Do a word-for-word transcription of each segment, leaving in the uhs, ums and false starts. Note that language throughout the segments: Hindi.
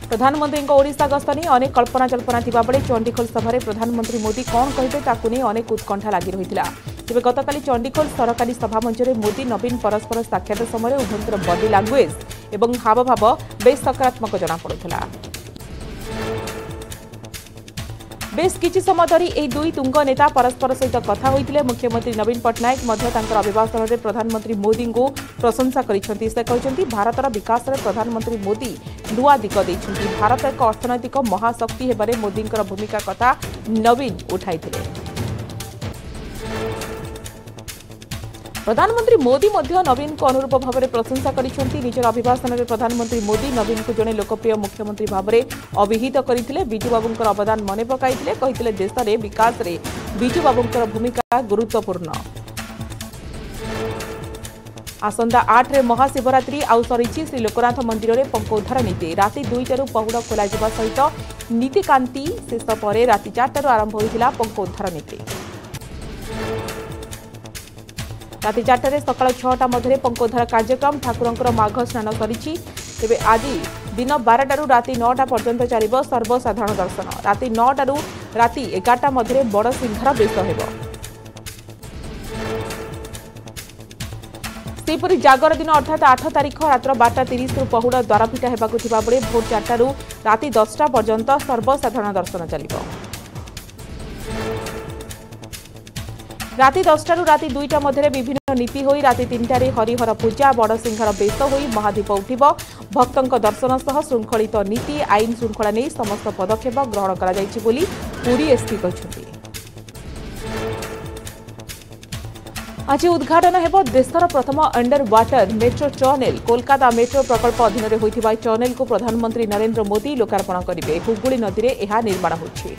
प्रधानमंत्री ओडिशा गस्त नहीं अनेक कल्पना जल्पना थिबा बेले चंडीखोल सभा प्रधानमंत्री मोदी कौन कहे ताकू नहीं अनेक उत्कंठा लगी रही तेज गतकाली चंडीखोल सरकारी सभा मंच में मोदी नवीन परस्पर साक्षात समय उभयर बॉडी लैंग्वेज और हावभाव बेस सकारात्मक जनापड़ा। बेस किछि समय धरी एही दुई तुंग नेता परस्पर सहित कथा होइतिले। मुख्यमंत्री नवीन पट्टनायक मध्य तांकर अभिभाषण में प्रधानमंत्री मोदी को प्रशंसा करिसेंति। से कहते भारतर विकास में प्रधानमंत्री मोदी नुआ दिग देइछन्ति। भारत एक अर्थनैतिक महाशक्ति हेबारे मोदींकर भूमिका कथा नवीन उठाइतिले। प्रधानमंत्री मोदी मध्य नवीन को अनुरूप भाव में प्रशंसा करिसेंति। निजर अभिभाषण में प्रधानमंत्री मोदी नवीन को जड़े लोकप्रिय मुख्यमंत्री भाव में अभिहित करते। बिजू बाबूंकर अवदान मन पकाइतिले। कहितिले देश में विकास में बिजू बाबूंकर भूमिका गुरुत्वपूर्ण। आसंता आठ रे महाशिवरात्रि आउ सरिछि। श्री लोकनाथ मंदिर में पंखोद्धार नीति राति दुईटारू पहुड़ खोल सहित नीतिकांति शेष पर राति चारटारू आरंभ होइतिला पंखोद्धार नीति। राति चारटे सकाल छटा मध्य पंखोद्धार कार्यक्रम ठाकुरंकर माघ स्नान सरिछि। तेबे आज दिन बारटारू राति नौटा पर्यंत चलिब सर्वसाधारण दर्शन। राति नौटारू राति एगारटा मध्य बड़ सिंहार बेश हेब। सेहीपरि जागर दिन अर्थात आठ तारीख रात्र बारटा तीस पहुड़ द्वारपिठा हेबाकु थिबा बेले भोर चारटारू राति दसटा पर्यंत सर्वसाधारण दर्शन चलिब। राति दसटारू राति दुईटा मध्य विभिन्न नीति होई राति तीनटार हरिहर पूजा बड़ सिंहार बेश होई महादीप उठिब। भक्तों दर्शन सह श्रृंखलित नीति आईन श्रृंखला नहीं समस्त पदक्षेप ग्रहण करा जायछि बोली पुरी एसपी कहछन्ति। आज उद्घाटन हेब देशर प्रथम under water metro tunnel. Kolkata metro प्रकल्प अधीन में होइथिबा टनेल को प्रधानमंत्री नरेंद्र मोदी लोकार्पण करिवे। हुगुली नदी में यह निर्माण होछि।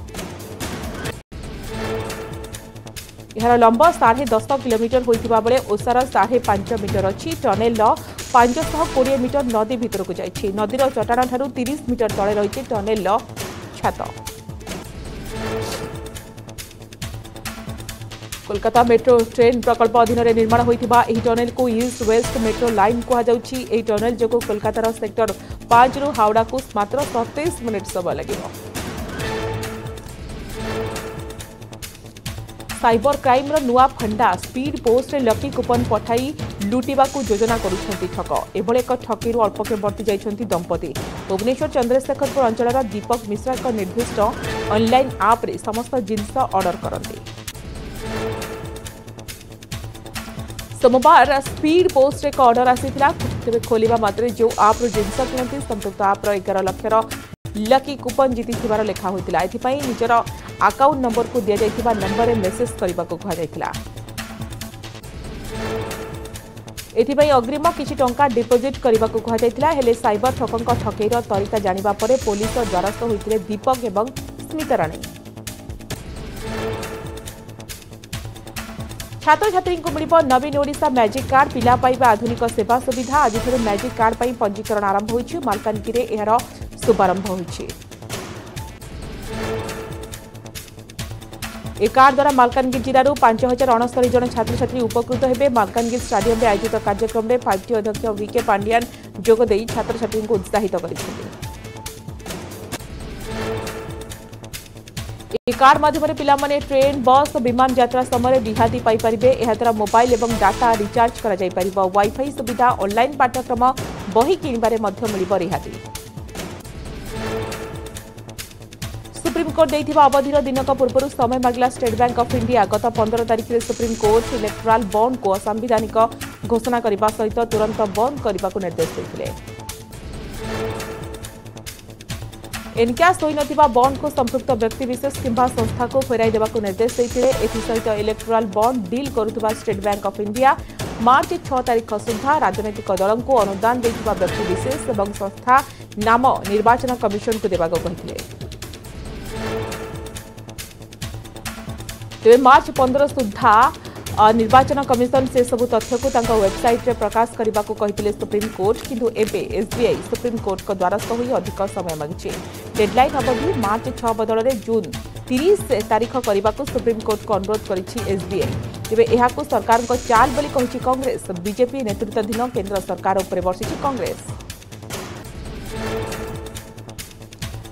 यार लंब साढ़े दस किलोमीटर होइथिबा बेले ओसार साढ़े पांच मीटर अच्छी। टनेल पांच सौ कोड़े मीटर नदी भितर को जाइछि। नदीर चटाण ठारू तीस मीटर तले रही टनेल छात। कोलकाता मेट्रो ट्रेन प्रकल्प अधीन में निर्माण होइथिबा एही टनेल को ईस्ट वेस्ट मेट्रो लाइन कहुछि। एही टनेल जो कोलकातार सेक्टर पांच रु हावड़ा को मात्र सत्ताईस मिनिट समय लगिब। साइबर क्राइम नुआ फंडा स्पीड पोस्ट लकी कूपन पठाई लुटिबा योजना करुछंती ठक। एभले एक ठकीरू अल्पके बर्ती जाइछंती दंपति। भुवनेश्वर चंद्रशेखरपुर अंचलर दीपक मिश्रा एक निर्दिष्ट ऑनलाइन आप रे समस्त जिनस ऑर्डर करते। सोमवार स्पीड पोस्ट एक ऑर्डर आसीथिला। तेबे खोलिबा मात्रे जो आप रो जिनस किनती संपुक्त आप रो एगार लक्षर लकी कूपन जीति थिबार लेखा होइतिला। एथिपई निजर अकाउंट नंबर को दिया जाइथिबा नंबर रे मेसेज करबा को कहा जाइतिला। एथिपई अग्रिम किछि टंका डिपोजिट करबा को कहा जाइतिला। हेले साइबर ठकंक ठकेईर तरीका जानिबा परे पुलिस द्वारस्थ होइतिले दीपक एवं स्मिता राणी। छात्र छात्री को मिलिब नवीन ओडिशा मैजिक कार्ड। पिला पाइबा आधुनिक सेवा सुविधा। आज मैजिक कार्ड पई पंजीकरण आरंभ होइछि। मालकानगिरी एहार शुभारंभ होइछि। ए कार्ड द्वारा मालकानगिरी जिलू पांच हजार अणस्तरी जन छात्र छात्री उपकृत हेबे। मालकानगिरी स्टाडियम में आयोजित कार्यक्रम में फाइव टी अध्यक्ष विके पांडियान जोगदे छात्र छात्री को उत्साहित करिसेंति। ए कार्ड माध्यम पिलामाने ट्रेन बस विमान यात्रा समय रिहाती पाई परिबे। एहा द्वारा मोबाइल एवं डाटा रिचार्ज करा जाई परिबो। वाईफाई सुविधा ऑनलाइन पाठ्यक्रम बही किणबारे मध्य मिलिबो रिहाती। सुप्रीमकोर्ट देइथिबा अवधिर दिनक पूर्व समय मागला स्टेट बैंक ऑफ इंडिया। गत पंद्रह तारिख में सुप्रीमकोर्ट इलेक्टोराल बॉन्ड को असंवैधानिक घोषणा करने सहित तुरंत बंद करने को निर्देश देते। एनक्यास होई नथिबा बॉन्ड को संपृक्त व्यक्तिविशेष किंबा संस्था को फेराई देवा निर्देश देते। एसहित इलेक्टोराल बॉन्ड डील करुवा State Bank of India March छह तारिख सुधा राजनैतिक दलों को अनुदान देथिबा व्यक्तिविशेष और संस्था नाम निर्वाचन कमिशन को देवा कहते। तेज मार्च पंद्रह सुधा निर्वाचन कमिशन से सबु तथ्य को वेबसाइट रे प्रकाश करने को कहते सुप्रीमकोर्ट। किंतु एबे एसबीआई सुप्रीमकोर्ट को द्वारस्थ होई अधिक समय मांगी। डेडलाइन अवधि मार्च छह बदल में जून तीस तारीख करने को सुप्रीमकोर्ट को अनुरोध करिछि एसबीआई। तेबे एहाकु सरकार को चाल बोली कहिछि कांग्रेस। बीजेपी नेतृत्वाधीन केंद्र सरकार उपरे वर्षिछि कांग्रेस।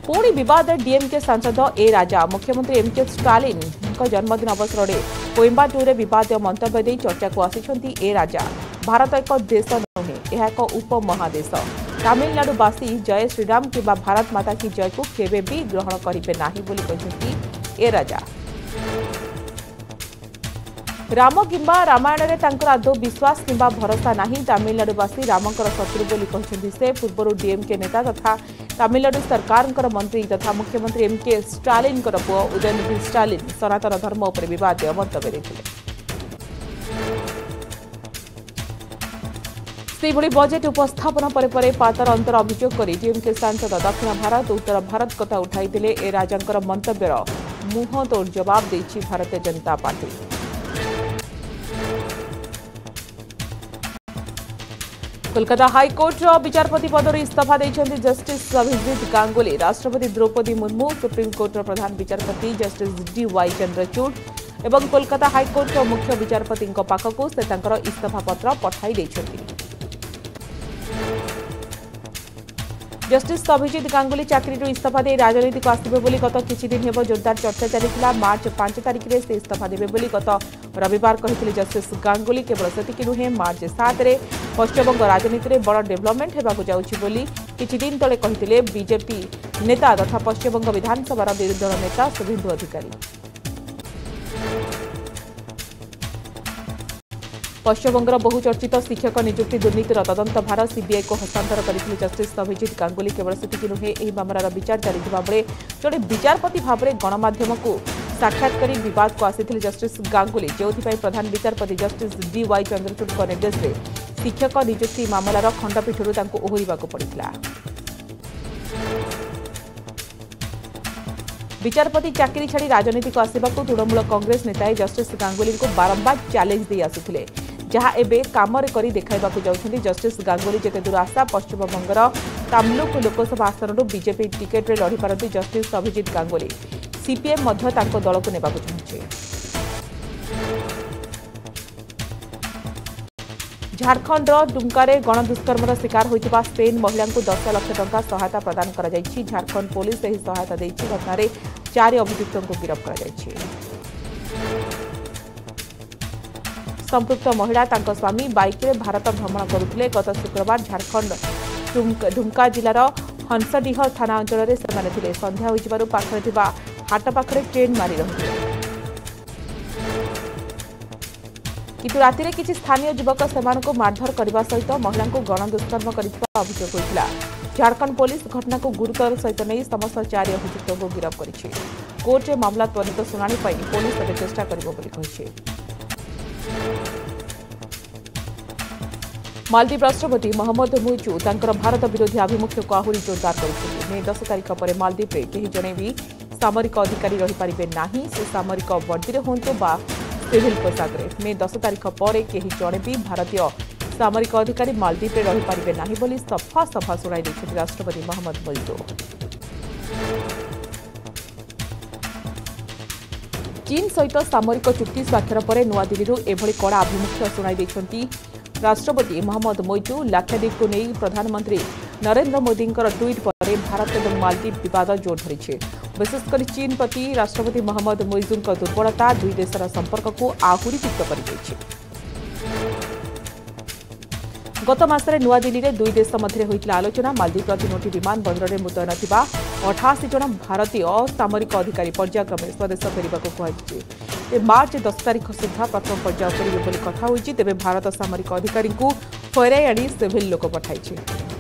पुणी विवाद डीएमके सांसद ए राजा मुख्यमंत्री एम के स्टालिन जन्मदिन अवसर में कोइम्बाटूर विवाद मंतव्य दे चर्चा को आसी ए राजा। भारत एक देश नुहे, यह एक उपमहादेश। तमिलनाडुवासी जय श्रीराम कि भारत माता की जय को केवे भी ग्रहण करेंगे नहीं बोली कहते ए राजा। राम किंबा रामायण रे तांकर आदौ विश्वास किंबा भरोसा नहीं। तमिलनाडुवासी रामकर शत्रु बोली कहते से पूर्व डीएमके नेता तथा तमिलनाडु सरकार मंत्री तथा मुख्यमंत्री एम के स्टालिन पुओ उदयनिधि स्टालिन सनातन धर्म उपर विवाद मंतव्य देथिले। सेभଳି बजेट उपस्थापन परे परे पातर अंतर अभियोग कर डीएमके सांसद दक्षिण भारत उत्तर भारत कथा उठाइथिले ए राजांकर मंतव्यर मुंह तोड़ जवाब देछि भारतीय जनता पार्टी। कोलकाता हाईकोर्ट विचारपति पदर इस्तीफा देइछन्ति जस्टिस अभिजीत गांगुली। राष्ट्रपति द्रौपदी मुर्मू, सुप्रीमकोर्ट प्रधान विचारपति जस्टिस डी वाई चंद्रचूड़ एवं कोलकाता हाईकोर्ट मुख्य विचारपति पाखक से तांकर इस्तीफा पत्र पठाई देइछन्ति। जस्टिस अभिजीत गांगुली चाकरी इस्तीफा दे राजनीति को आसबे बोली गत किछि दिन हेब जोरदार चर्चा चलीथिला। मार्च पांच तारिख में से इस्तीफा देबे बोली गत रविवार कहिथिले जस्टिस गांगुली। केवल सेतिकी नुहे, मार्च सात रे पश्चिमबंग राजनीति में बड़ डेभलपमेंट हेबाकु जाउछि बोली किछि दिन तले कहिथिले बीजेपी नेता तथा पश्चिमबंग विधानसभा विरोधी दल नेता शुभेन्दु अधिकारी। पश्चिमबंगर बहुचर्चित शिक्षक नियुक्ति दुर्नीतिर तदंत भार सीबीआई को हस्तांतर करथिले जस्टिस अभिजीत गांगुली। केवल सेतिकी नुहे, एही मामलार विचार चलिथिबा बेले जड़े विचारपति भाव में गणमाध्यम को साक्षात करी विवाद को आसीथिले जस्टिस गांगुली, जोथिपाई प्रधान विचारपति जस्टिस डी वाई चंद्रचूड़ निर्देश में शिक्षक नियुक्ति मामलार खंडपीठरू तांको ओहरिबाकू पड़िथिला। विचारपति चाकरी छाड़ी राजनीति को आसवाक तृणमूल कांग्रेस नेताए जस्टिस गांगुली को बारंबार चैलेंज दे आसुथिले, जहाँ एबे कामरे करी देखाइबाकू जाउछन्ति जस्टिस गांगुली। जेते दूर आशा पश्चिमबंगर तामलुक लोकसभा आसनरू बीजेपी टिकेट रे लड़ी पारती जस्टिस अभिजीत गांगुली। सीपीएम मध्य तांको दल को नेबाकू चाहुछि। झारखंड डुमकारे गणदुष्कर्मर शिकार होइतिबा स्पेन महिला को दस लाख टंका सहायता प्रदान करा जायछि। झारखंड पुलिस एही सहायता देछि। घटनारे चारि अभियुक्तों को गिरफ्त करा जायछि। संपृक्त महिला तांको स्वामी बाइक रे भारत भ्रमण करुथिले। गत शुक्रवार झारखंड डुमका जिलार हंसडीह थाना अंचल में सेमाने थिले। संध्या होइजिबारु पाखरे थिबा हाट पाखरे ट्रेन मारी रहिथिले, किंतु राति रे किछि स्थानीय युवक सेमानकु मारधर करबा सहित महिला को गणदुष्कर्म करिथिबा अभियोग होइतिला। झारखंड पुलिस घटना को गुरुतर सहित नहीं समस्त चारि अभियुक्तों को गिरफ्त करिछि। कोर्ट रे मामला त्वरित सुनानी पाई पुलिस एबे चेष्टा करिबो बोली कहिछि। मालदीव राष्ट्रपति मोहम्मद मुइजु तांकर भारत विरोधी आभिमुख्य को आहरी जोरदार करिथिले। मे दस तारिख पर मालदीव रे केही जणे भी सामरिक अधिकारी रही पारिबे नाही। से सामरिक वर्दी रे होंतु बा सिविल पोशाक रे। मे दस तारिख पर केही जणे भी भारतीय सामरिक अधिकारी मालदीव रे रही पारिबे नाही बोली सफा सफा सुनाई दैछथि राष्ट्रपति मोहम्मद मुइजु। चीन सहित सामरिक चुक्ति स्वाक्षर पर नूआदिल्ली एभली कड़ा आभिमुख्य सुनाई दैछथि राष्ट्रपति मोहम्मद मुइजु। लाक्षाद्वीप को नहीं प्रधानमंत्री नरेंद्र मोदी ट्वीट पर भारत और मालदीव विवाद जोर धरी। विशेषकर चीन प्रति राष्ट्रपति मोहम्मद मुइजु दुर्बलता दुई देशर संपर्क को आहरी तीव्र कर। गत मासरे नूआदिल्ली में दुई देश मध्य होइतिला आलोचना। मालदीव तीनोटी विमान बंदर में मुतयन थिबा अठाशी जन भारतीय सामरिक अधिकारी पर्यायक्रमे स्वदेश फेरिबाकू कुहाଯାଇଛି। मार्च दस तारिख सुधा प्रथम पर्याय फेरिबे बोली कथा होइछि। तेबे भारत सामरिक अधिकारी को फेराई आनी सिविल लोक पठाइछि।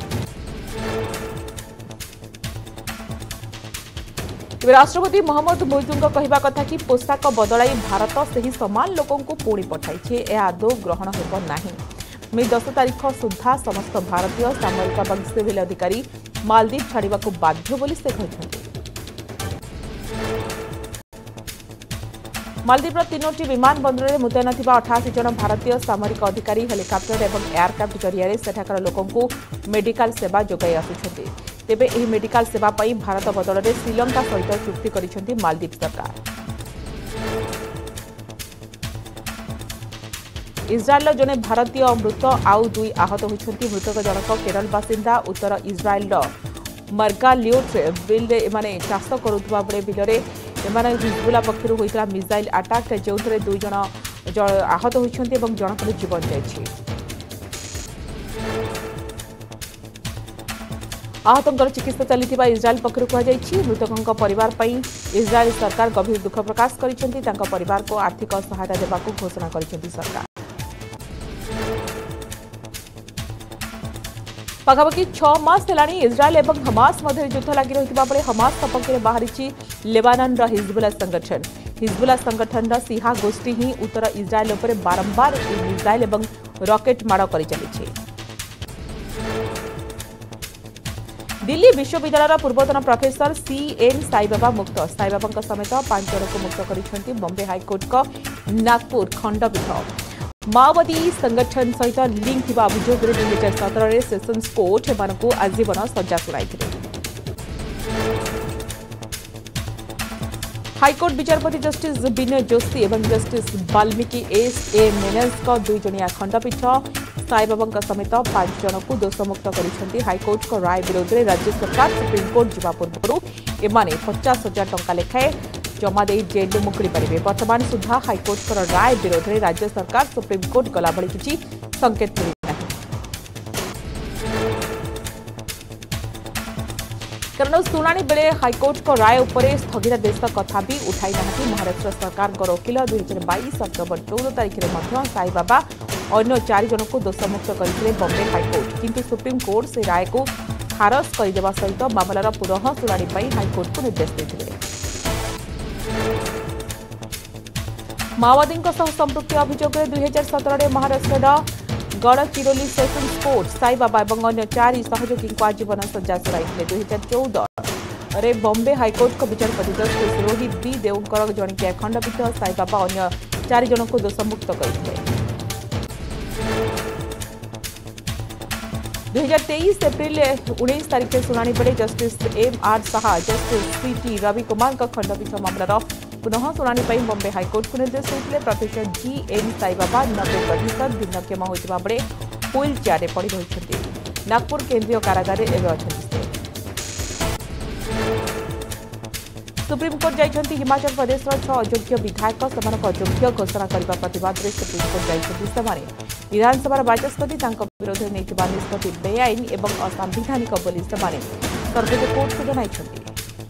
तेबे राष्ट्रपति मोहम्मद मुइजुଙ୍କ कहवा कथा कि पोशाक बदलाई भारत सही समान लोकों को पुणी पठाइछि। यह आदौ ग्रहण हेब नाही। मे दस तारिख सुधा समस्त भारतीय सामरिक और सिविल अधिकारी मालदीव छाड़वाकू बाध्य बोली से कहते। मालदीवर तीनोटी विमान बंदर में मुतयन थिबा अठाशी जन भारतीय सामरिक अधिकारी हेलिकप्टर और एयरक्राफ्ट जरिया सेठाकार लोकों को मेडिकल सेवा जोगाई आसुछन्ति। तेबे एही मेडिकल सेवा पाई भारत बदल में श्रीलंका सहित चुक्ति करिसेंति मालदीव सरकार। इस्राएल जने भारतीय मृत आउ दुई आहत होइछन्ति। मृतक जनक केरल बासिंदा उत्तर इस्राएल मर्गालियोट्रे बिल माने चाष करुवा बेले बिलरे एमाने हिजबुल्ला पक्षरु होइतला मिसाइल अटैक जोंथरे दुई जण आहत होइछन्ते एवं जनकर जीवन जाइछि। आहतंकर चिकित्सा चलिथिबा इस्राएल पक्षरु कहुଯାଇଛି। मृतकଙ୍କ परिवार पई इस्राएल सरकार गभीर दुख प्रकाश करिसेंती। तांका परिवार को आर्थिक सहायता देबाकू घोषणा करिसेंती सरकार। पाखापाखि छह मास हेलाणी इस्राएल एवं हमास मध्य युद्ध लगी रही बेले हमास सपक्ष में बाहरी लेबानन हिजबुल्ला संगठन हिजबुल्ला संगठन सिहा गोष्ठी ही उत्तर इस्राएल उपर बारंबार मिसाइल एवं रॉकेट माड़ कर चली। दिल्ली विश्वविद्यालय पूर्वतन प्रोफेसर सी एन साईबाबा मुक्त साईबाबा समेत पांच जन को मुक्त कर बॉम्बे हाईकोर्ट का नागपुर खंडपीठ। माओवादी संगठन सहित लिंक थिबा अभियोग दुई हजार सतर सेसन्स कोर्ट एमानकु आजीवन सजा सुनाई। हाईकोर्ट विचारपति जस्टिस विनय जोशी एवं justice Valmiki S A Menezes का दुई जणिया खंडपीठ साईबाबा समेत पांच जन को दोषमुक्त कर हाईकोर्ट को राय विरोध में राज्य सरकार सुप्रीमकोर्ट जावा पूर्व एमाने पचास हजार टंका लेखाएं जमा दे जेल मुक्ति पारे। वर्तमान सुधा हाईकोर्ट राय विरोध में राज्य सरकार सुप्रीमकोर्ट गला भली किसी संकेत मिलना कारण शुणाणी बेले हाईकोर्ट को राय उपरे स्थगितादेश कथा भी उठाई ना। महाराष्ट्र सरकार वकिल दुई हजार बैश अक्टोबर चौदह तारिख में साईबाबा अन्य चार जन को दोषमुक्त करते बॉम्बे हाईकोर्ट किंतु सुप्रीमकोर्ट से राय को खारज करदेवा सहित मामलार पुनः शुणाणी हाईकोर्ट को निर्देश देते। माओवादी संपृक्ति अभियोग दुई हजार सतर महाराष्ट्र गड़चिरोली सेसन्स कोर्ट साईबाबा और अन्य चार सहयोगी को आजीवन सजा सुनाई। दुई हजार चौदह बॉम्बे हाईकोर्ट को विचारपति जस्टिस रोहित बी देवकर जणिकिया खंडपीठ साईबाबा अन्य चार जन को दोषमुक्त करते। दुई हजार तेईस एप्रिल उन्नीस तारिख में शुणाणी बेले justice M R Shah justice C T Ravi Kumar खंडपीठ मामलार पुनः शुणाणी बॉम्बे हाईकोर्ट को निर्देश देते। प्रोफेसर जी एन साईबाबा नब्बे प्रतिशत भिन्नक्षम होता बेले व्हील चेयर पड़ रही नागपुर केंद्रीय कारागार अच्छा। सुप्रीमकोर्ट जाइछन्ति हिमाचल प्रदेश छह अयोग्य विधायक से अयोग्य घोषणा करने प्रतिवाद में सुप्रीमकोर्ट जाइछन्ति। विधानसभा बाचस्पति विरोध में निष्पत्ति बेआईन एवं असंवैधानिक बोली सर्वोच्च कोर्ट को जनाइछन्ति।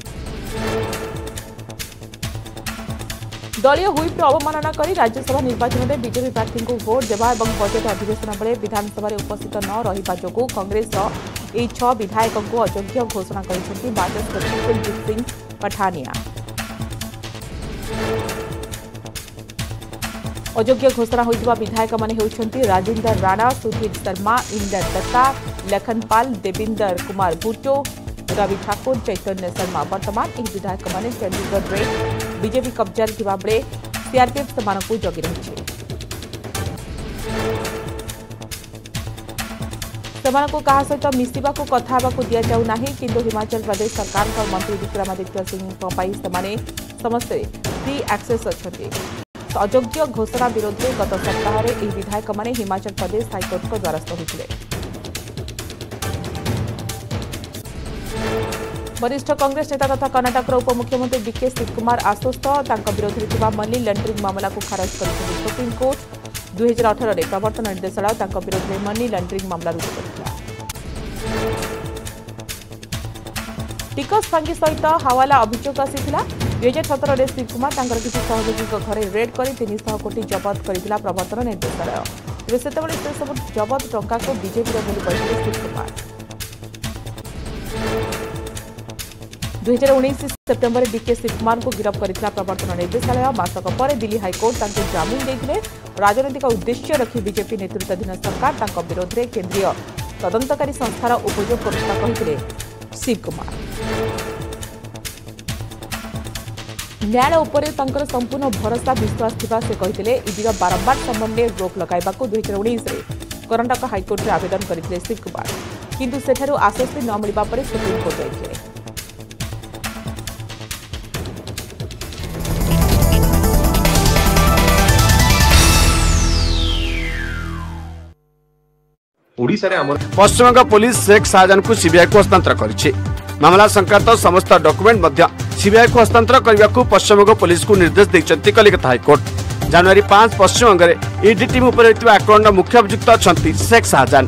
दलीय व्हिप्र अवमानना कर राज्यसभा निर्वाचन में बीजेपी प्रार्थी को भोट देवा और बजेट अधिवेशन बेले विधानसभा उपस्थित न रहिबा जोगु कांग्रेस यह छह विधायक को अयोग्य घोषणा कर बाचस्पति कुलदीप सिंह पठानिया। अयोग्य घोषणा होइतिबा विधायक माने हेउछन्ति राजेंद्र राणा, सुधीर शर्मा, इंदर दत्ता, लखनपाल, देविंदर कुमार भुट्टो, रवि ठाकुर, चैतन्य शर्मा। वर्तमान यह विधायक माने चंडीगढ़ में बीजेपी कब्जारे थिबा बेले सीआरपीएफ सेमानकु जगी रहिछि। सेमानकु कहा सहित मिसिबाकु कथा हेबाकु दिया जाउ नाही किंतु हिमाचल प्रदेश सरकार का मंत्री विक्रमादित्य सिंह पई सेमाने समस्ते फ्री एक्सेस अछन्ति। अयोग्य घोषणा विरोध में गत सप्ताह में यह विधायक माने हिमाचल प्रदेश हाईकोर्ट को द्वारस्थ होते। वरिष्ठ कांग्रेस नेता तथा कर्णाटक उपमुख्यमंत्री डीके शिवकुमार आश्वस्त विरोध में मनी लॉन्ड्रिंग मामला को खारज कर सुप्रीमकोर्ट। दुई हजार अठर में प्रवर्तन निर्देशालय विरोध में मनी लॉन्ड्रिंग मामला रुजु कर टिकस फांगी सहित हावाला अभियोग आसीथिला। दुई हजार सतर में शिवकुमार किसी सहयोगी घर रेड कर तीन सौ कोटी जबत करथिला प्रवर्तन निर्देशालय। तेज से सब जबत टंका को बीजेपी शिवकुमार। दुई हजार उन्नीस सेप्टेम्बर डीके शिवकुमार को गिरफ्त करथिला प्रवर्तन निर्देशालय। मासक पर दिल्ली हाईकोर्ट तांको जामिन देथिले। राजनैतिक उद्देश्य रखी बीजेपी नेतृत्वाधीन सरकार तांको विरोध में केंद्रीय तदंतकारी संस्थार उपयोग करुवा कहिथिले शिवकुमार। न्यायालय उपरे तांकर संपूर्ण भरोसा विश्वास थिबा से कहिथिले। ईडीर बारंबार संबंध में रोक लगाइबाकू दुई हजार उन्नीस कर्णाटक हाईकोर्ट में आवेदन करथिले शिवकुमार किंतु सेठारु आश्वस्ति न मिलिबा परे सुप्रीमकोर्ट जाइथिले। पश्चिमबंग पुलिस शेख शाहजाहान को सीबीआई को हस्तांतर करिछि। मामला संक्रांत समस्त डॉक्यूमेंट मध्य सीबीआई को हस्तांतर करने को पश्चिमबंग पुलिस को निर्देश देते कलिकता हाइकोर्ट। जनवरी पांच पश्चिमबंग में ईडी टीम उपर आक्रमण मुख्य अभियुक्त अच्छा शेख शाहजान।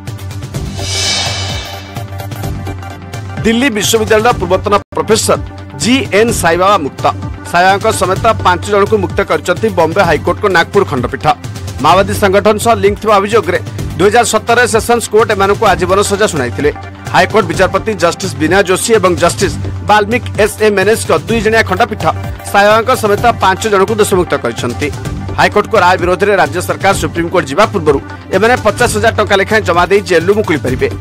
दिल्ली विश्वविद्यालय पूर्वतन प्रोफेसर जी एन साईबाबा मुक्त साईबाबा समेत पांच जन को मुक्त कर बॉम्बे हाइकोर्ट को नागपुर खंडपीठ। माओवादी संगठन सह लिंक थिबा अभियोग रे दो हज़ार सत्रह सेशंस कोर्ट एमान को आजीवन सजा सुनाई। हाइकोर्ट विचारपति जस्टिस बीना जोशी और justice Valmiki S A Menezes दुई जणिया खंडपीठ साईबाबा समेत पांच जन को दोषमुक्त कर हाइकोर्ट को राय विरोध में राज्य सरकार सुप्रीमकोर्ट जावा पूर्व एमाने पचास हजार टंका लेखाएं जमा दे जेलू मुकुली पारिबे।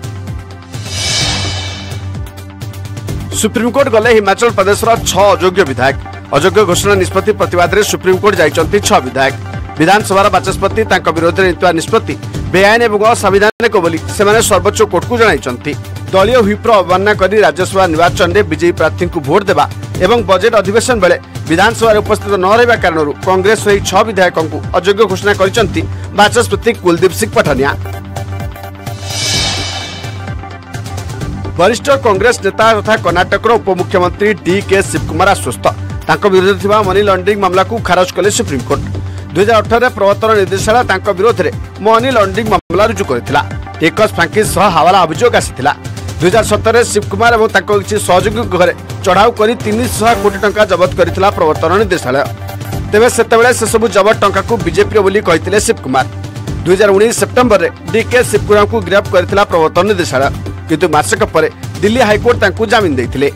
सुप्रीमकोर्ट गले हिमाचल प्रदेश छह अयोग्य विधायक अयोग्य घोषणा निष्पत्ति प्रतिवाद में सुप्रीमकोर्ट जाइछन्ति छह विधायक। विधानसभा बाचस्पति तांका विरोध में नित्वा निष्पत्ति बेआईन एवं असंवैधानिक बोली सेमाने सर्वोच्च कोर्ट को जणाइछन्ति। दलीय व्हिपर अवमानना करी राज्यसभा निर्वाचन में बीजेपी प्रार्थी को भोट देवा एवं बजेट अधिवेशन बेले विधानसभा उपस्थित न रहिबा कारणरू कांग्रेस रही छह विधायकों को अयोग्य घोषणा करिछन्ति बाचस्पति कुलदीप सिंह पठानिया। वरिष्ठ कांग्रेस नेता तथा कर्नाटक उपमुख्यमंत्री डी के शिवकुमार आश्वस्त तांको विरोध थिबा मनी लॉन्ड्रिंग मामला को खारज कले सुप्रीमकोर्ट। दो हज़ार अठारह प्रवर्तन निर्देशालय तांको विरोध में मनी लॉन्ड्रिंग मामला रुजु करथिला। टेकस फ्रांकिस सह हवाला अभियोग आसीथिला। दो हज़ार सत्रह शिवकुमार और तांको किछि सहयोगी घरे चढ़ाऊ करी तीन सौ कोटी टंका जबत करथिला प्रवर्तन निर्देशालय। तेबे सेतेबेले से सब जबत टंका को बीजेपी बोली कहिथिले शिवकुमार। दो हज़ार उन्नीस सेप्टेम्बर रे डी के शिवकुमार को गिरफ्त करथिला प्रवर्तन निर्देशालय किंतु मासक पर दिल्ली हाइकोर्ट तांकु जामिन देथिले।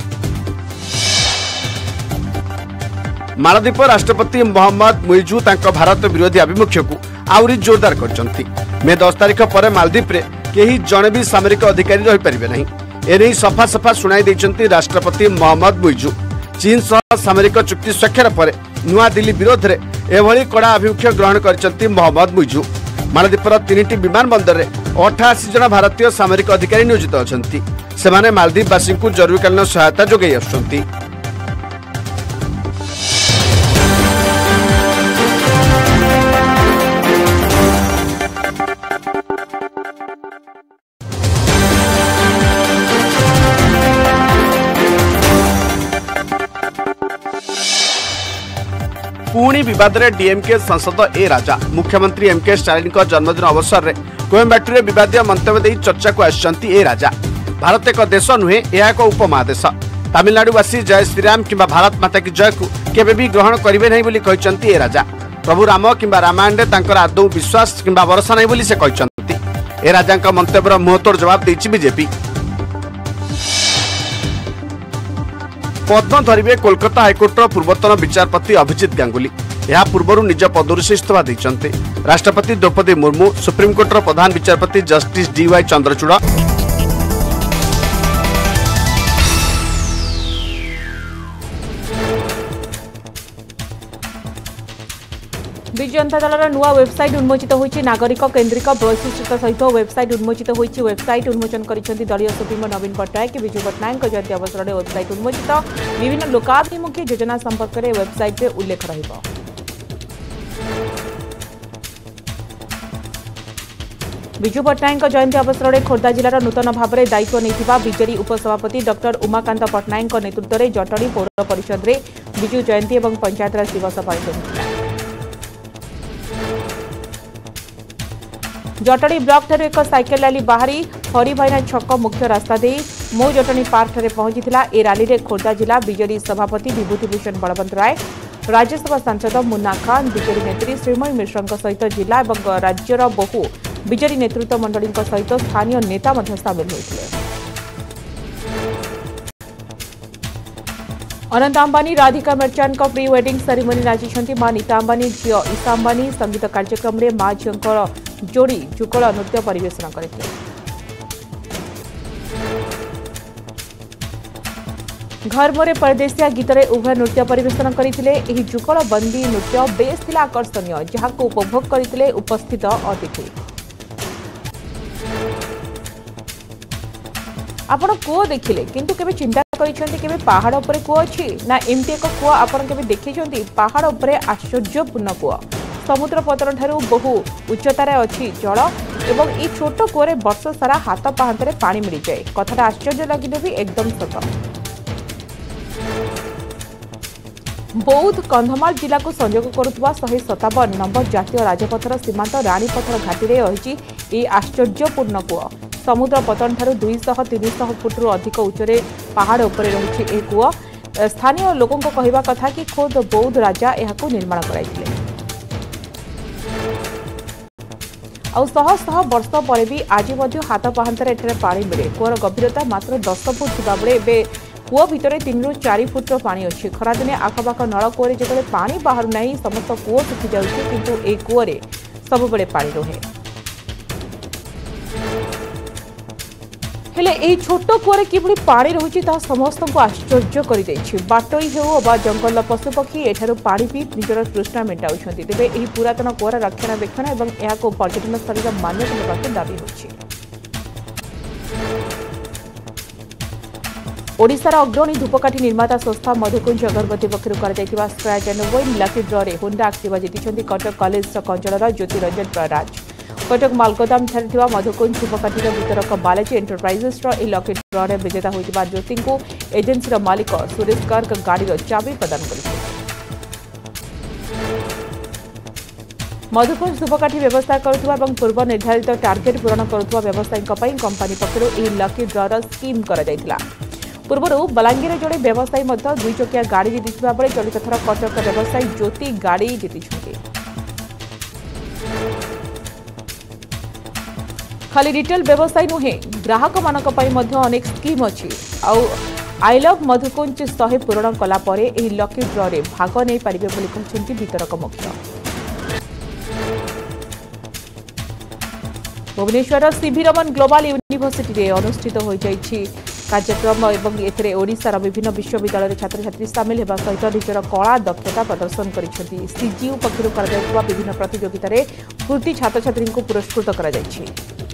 मालदीप राष्ट्रपति मोहम्मद मुइजु तांको भारत विरोधी आभिमुख्य को आउरी जोरदार करचंती। मे दस तारीख पर मालदीप रे केही जणे भी सामरिक अधिकारी रहि परिबे नहीं एने सफा सफा सुनाई देचंती राष्ट्रपति मोहम्मद मुइजु। चीन सह सामरिक चुक्ति स्वाक्षर पर नुआ दिल्ली विरोध रे एभली कड़ा आभिमुख्य ग्रहण करचंती मोहम्मद मुइजु। मालदीपर तीन विमान बंदर में अठाशी जन भारतीय सामरिक अधिकारी नियोजित अछंती। सेमाने मालदीपवासी को जरूरीकालीन सहायता जोगाई आसुछंती। पुणी विवाद रे डीएमके सांसद ए राजा मुख्यमंत्री एमके स्टालिन जन्मदिन अवसर में कोयम्बाटूर विवादीय मंतव्य दे चर्चा को आसचंती ए राजा। भारत एक देश नुहे यह एक उपमहादेश। तमिलनाडुवासी जय श्रीराम किंबा भारत माता की जय को केबे भी ग्रहण करिवे नहीं बोली कहिसंती ए राजा। प्रभु राम किंबा रामायण रे तांकर आदौ विश्वास किंबा भरोसा नहीं बोली से कहिसंती। ए राजा मंतव्यर मुहतोड़ जवाब देछि बीजेपी। पद्म धरिवे कोलकाता हाइकोर्टर पूर्वतन विचारपति अभिजीत गांगुली। यह पूर्व निज पदरू से इस्तीफा देते राष्ट्रपति द्रौपदी मुर्मू, सुप्रीमकोर्टर प्रधान विचारपति justice D Y Chandrachud, Biju Janata दलर नुआ वेबसाइट उन्मोचित होइछि। नागरिक केन्द्रिक वैशिष्ट्यता सहित वेबसाइट उन्मोचित होइछि। वेबसाइट उन्मोचन करिसेंति दलीय सुप्रीमो नवीन पट्टनायक। विजु पट्टनायक जयंती अवसर में वेबसाइट उन्मोचित। विभिन्न लोकाभिमुखी योजना संपर्क में वेबसाइट में उल्लेख रहिबो। विजु पट्टनायक जयंती अवसर में खोर्धा जिलार नूतन भाव में दायित्व नहीं बीजेडी उपसभापति डॉक्टर उमाकांत पट्टनायक नेतृत्व में जटणी पौर परिषद में विजु जयंती और पंचायतराज दिवस पालित होता। जटणी ब्लॉक ठारे एक साइकेल रैली बाहरी हरिभाइना छक मुख्य रास्ता दे मो जटणी पार्क ठारे पहुंचीथिला। ए रैली रे खोर्धा जिला बीजेडी सभापति विभूतिभूषण बलवंत राय, राज्यसभा सांसद मुन्ना खान, बीजेडी नेत्री श्रीमयी मिश्र सहित जिला और राज्यर बहु बीजेडी नेतृत्व मंडली सहित स्थानीय नेता सामिल होते। अनंत अंबानी राधिका मर्चांट का प्री वेडिंग सेरेमनी नाचिछंती मां नीता अंबानी झियो ईशा अंबानी। संगीत कार्यक्रम में मां झियों जोड़ी जुगल नृत्य परिवेषण करते। घर मोरे परदेसिया गीत रे उभय नृत्य परिवेषण करते। जुगल बंदी नृत्य बेस थिला आकर्षणीय, जहां उपभोग करते उपस्थित अतिथि। आपण कूओ देखिले किंतु केबे चिंता करिसेंती केबे पहाड़ उपरे कूओ अछि ना एमटी एक कूओ आपण केबे देखिसेंती? पहाड़ उपरे आश्चर्यपूर्ण कूओ। समुद्र पतन ठारू बहु उच्चतार अछि जल। एवं ई छोट कूअरे वर्ष सारा हाथ पाहांतरे पानी मिल जाए कथाटा आश्चर्य लगे भी एकदम सत। बौद्ध कंधमाल जिला को संयोग करुवा शहे सतावन नंबर जातीय राजपथर सीमांत रानीपथर घाटी रही आश्चर्यपूर्ण कूଅ समुद्र पतन ठारू दुईश तीन शह फुट्रु अधिक उच्चरे पहाड़ उपर रही कूଅ स्थानीय लोकों कहवा कथा कि खोद बौद्ध राजा यहां निर्माण कराइथिले आउ शह शह वर्ष पर भी आज हाथ पाहांतरे एठारे पानी मिले कूअर गभीरता मात्र दस फुट थिबा बेले एबे कूଅ भितर तीन रु चार फुट्र पानी अच्छी खरादिने आखपाख नल कूअरे जिते पानी बाहर नहीं समस्त कूଅ सुखी जाउछि किंतु ए कूअरे सबुबले पानी रहे हेले एही छोट कूअरे किभଳି पानी रहुछि ता समस्त को आश्चर्य करि दैछि बाटोई हेउ बा जंगल पशुपक्षी एठारु पानी पी निजर तृष्णा मेटाउछन्ति तेबे एही पुरातन कूअर रक्षणाबेक्षण एवं एहाको पर्यटन स्थलीर मान्यता देबाक दाबी होछि। ओडिशार अग्रणी धूपकाठी निर्माता संस्था मधुकुंज अगरबत्ती पक्षर कर स्क्रैच एंड विन लकी ड्र रे होंडा एक्टिवा जीति कटक कॉलेज अंचल ज्योतिरंजन प्रराज कटक मालगोदाम ठारे मधुकुंज धूपकाठी वितरक बालाजी एंटरप्राइजेस लकी ड्र रे विजेता होता ज्योति को एजेन्सी मालिक सुरेश गर्ग गाड़ी चाबी प्रदान कर मधुकुंज धूपकाठी व्यवस्था करुवा पूर्व निर्धारित टार्गेट पूरण करुवा व्यवसायी कंपनी पक्षर लकी ड्र स्कीम कर पूर्वर बलांगीर जड़े व्यवसायी दुई चकिया गाड़ी जीति बेले चलित थर कटक व्यवसायी ज्योति गाड़ी जीति खाली रिटेल व्यवसायी नुहे ग्राहक मानक अनेक स्कीम अच्छी आउ आई लव मधुकुंज शहे पूरण कलापर लकी ड्र रे भाग नहीं पारे बोली वितरक मुख्य Bhubaneswar CV Raman global university अनुष्ठित हो जाइछि कार्यक्रम एवं एथिरे ओडिशार विभिन्न विश्वविद्यालय छात्र छात्री सामिल होगा सहित निजर कला दक्षता प्रदर्शन करिसेंति सीजीयू पक्षरु कराଯାଇଥିବା विभिन्न प्रतियोगिता रे कृति छात्र छात्री को पुरस्कृत कराଯାଇଛି।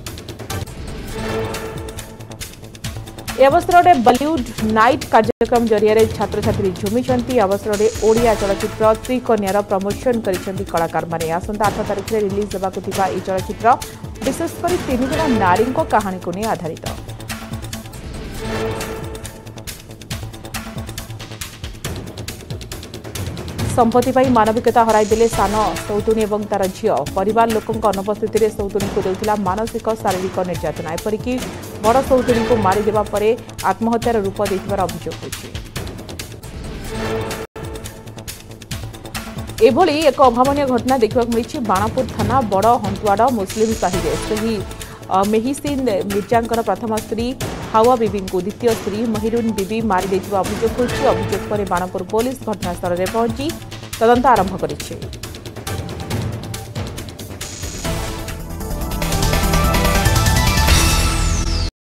ए अवसर में बॉलीवुड नाइट कार्यक्रम जरिया छात्र छात्री झुमिछंती अवसर में ओडिया चलचित्र त्रिकन्यार प्रमोशन करिसेंति कलाकार माने आसंता आठ तारिख रे रिलीज हेबाकु थिबा ए चलचित्र विशेषकर तीन जन नारी कहानी को नहीं आधारित। संपत्ति पर मानविकता हराइदेले सान सौतुणी और तार झील परिवार लोकों अनुपस्थित में सौतुणी को देउथिला मानसिक शारीरिक निर्यातना एपरिक बड़ सौतुणी को मारिदेवा परे आत्महत्यार रूप देथिबार अभियोग होछि। एभली एक अभावनीय घटना देखा मिली बाणापुर थाना बड़ हंतुआड़ मुस्लिम साहि मेहिसिन मिर्जांकर प्रथम स्त्री हावा बीबी को द्वितीय स्त्री महिरुन बीबी मारी अभियोग होछि। अभियोग पर बाणापुर पुलिस घटनास्थल में पहुंची तदंत आरंभ करिछि।